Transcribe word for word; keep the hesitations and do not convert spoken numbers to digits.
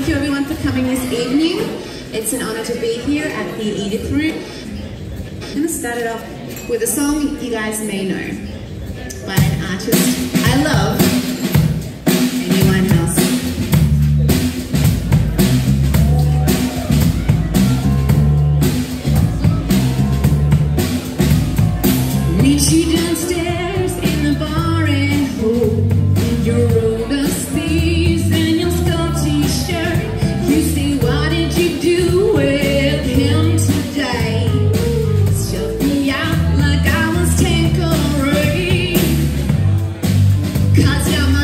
thank you everyone for coming this evening. It's an honor to be here at the Edith room. I'm going to start it off with a song you guys may know by an artist I love, Amy Winehouse. Meet you downstairs in the bar and hope your roller sleeves and your skull t-shirt. You say, what did you do with him today? Shut me out like I was temporary. Cause you're